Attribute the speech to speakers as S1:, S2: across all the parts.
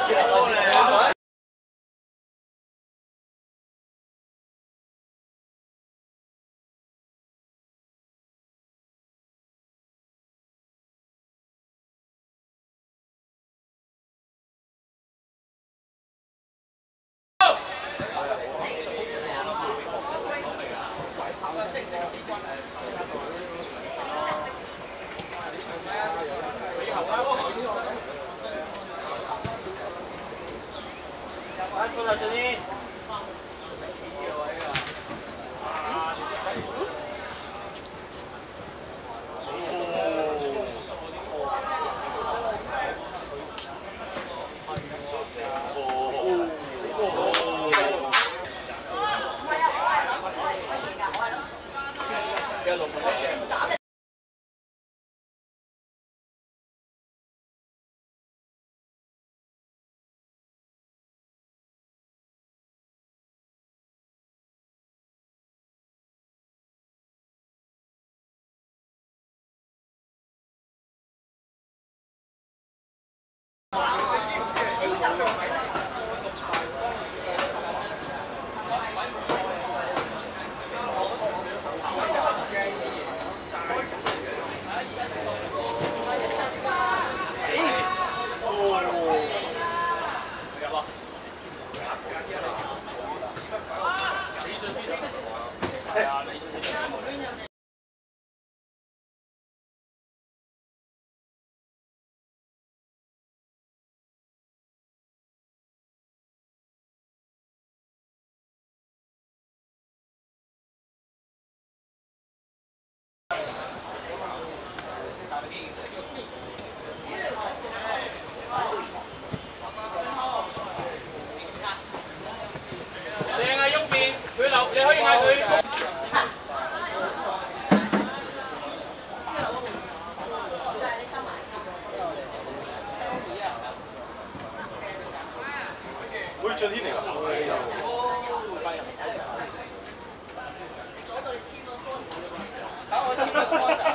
S1: 張天嚟㗎。等我簽個 sponsor。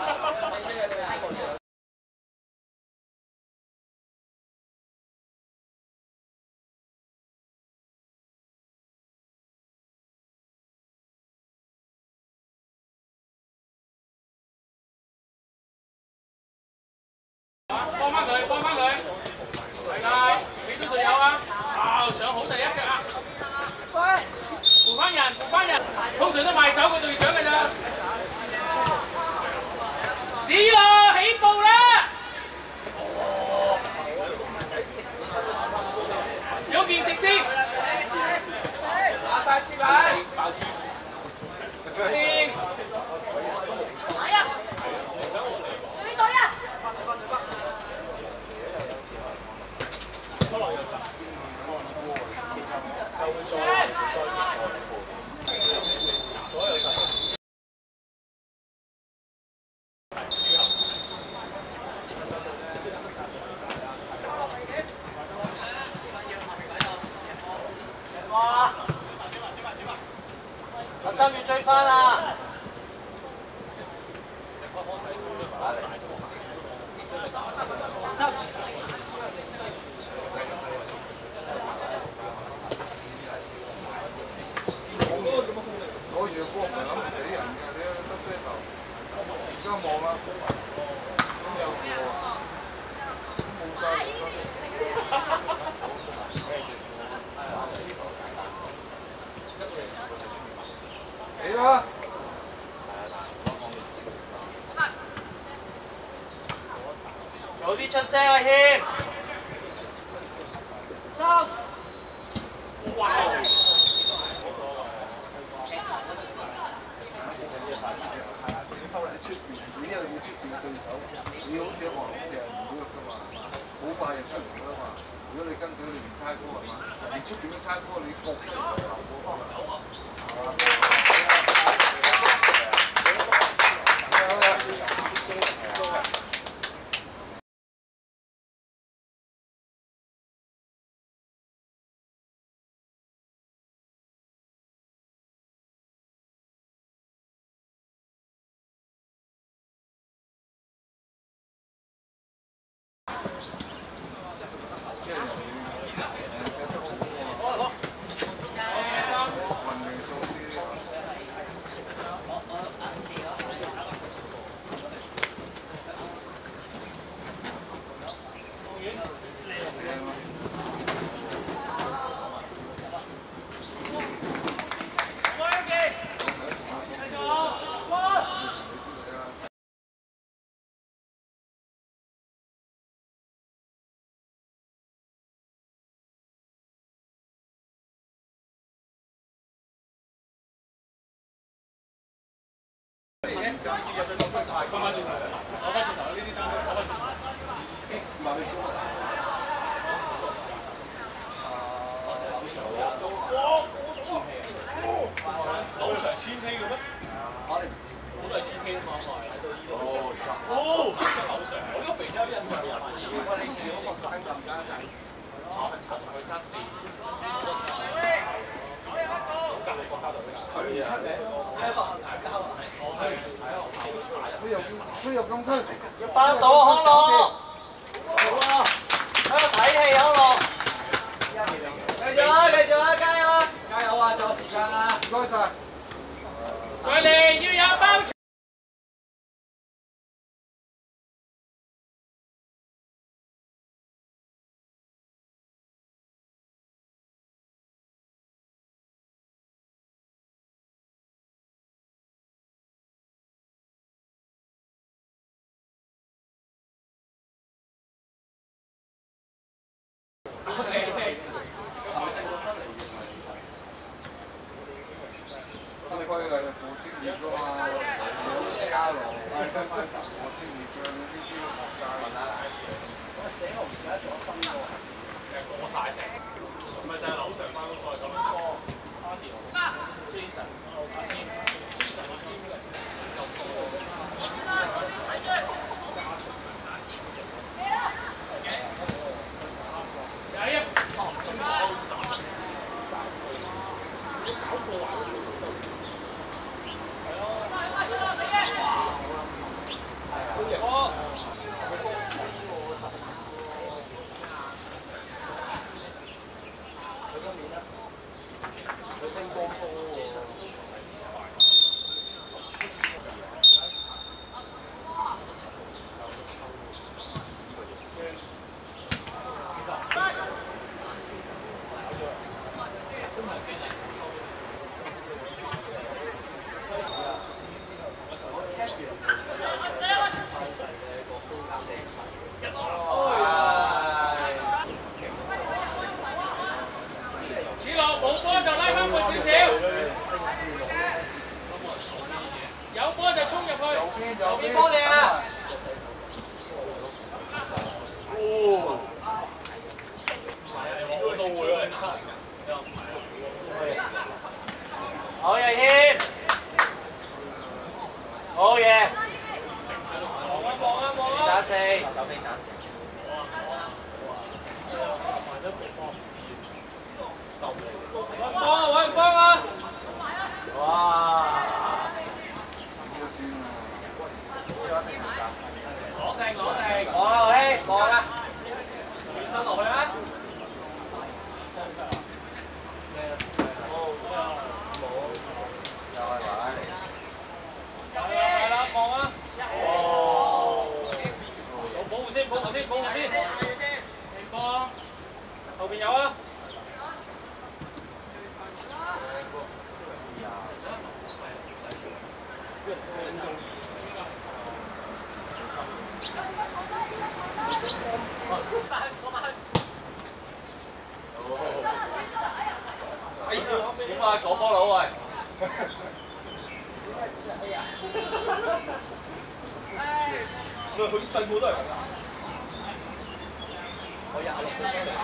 S1: 幫翻佢，幫翻佢，係㗎，俾到隊友啊！上好第一腳啊！扶翻人，扶翻人，通常都賣走個隊長㗎咋。子樂起步啦！有件直先，打晒先啦！先。係啊！追隊啊！阿三要追翻啦！
S2: 攞住個波唔係諗住俾人嘅，你得啤頭。而家望啦，咁有喎，冇晒。嚟啦！
S1: 早啲出聲啊，謙！三。哇！
S2: 收喺出邊，你一定要出邊嘅對手。你好似學咁嘅唔會㗎嘛，好快就出嚟㗎嘛。如果你跟隊裏面猜波係嘛，你出邊嘅猜波你焗出嚟效果可能。
S3: 包到康樂，好啊，喺度睇戲康樂，繼續啊，繼續啊，加油啊，加油啊，仲有時間啊，唔該晒。
S1: 佢哋要有包。
S2: 規例係副職業㗎嘛，有加勞，跟翻副職業嘅呢啲學界。
S3: 我寫我而家做新個，
S1: 過晒成，咪就係樓上翻嗰個咁樣多。Jason，
S3: 右邊波你啊！好嘢添，好嘢！望打四，手臂斬。幫啊！揾人幫啊！哇！攞定攞定，望啊希，望啊！轉身落去啊！係啦，望啊！哦，保護先，保護先，保護先。前方，後邊有啊！哎呀，點啊，左波佬喂！佢細個都係咁㗎。我廿六歲嚟。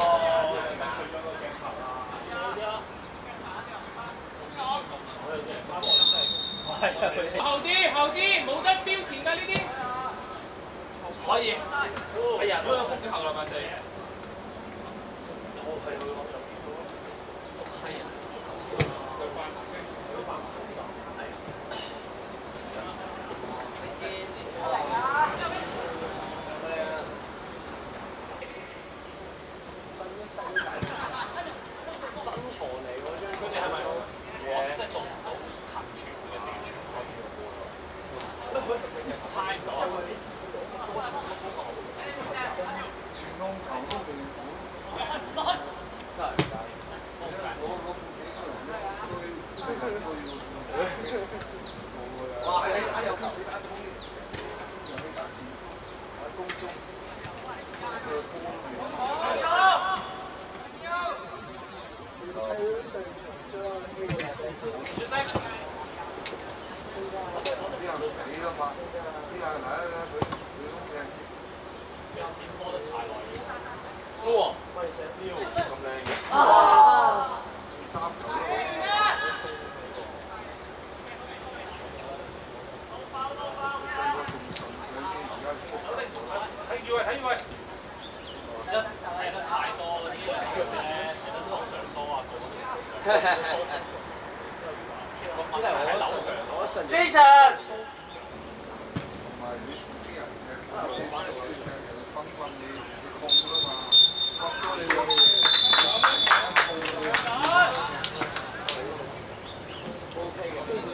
S1: 後啲，後啲，冇得標前㗎呢啲。可以。哎呀，嗰個風景後來咪死。
S2: 全
S3: Jason。
S2: 同埋你啲人嘅翻嚟出嚟分分你控啦嘛，控咗你O K 嘅。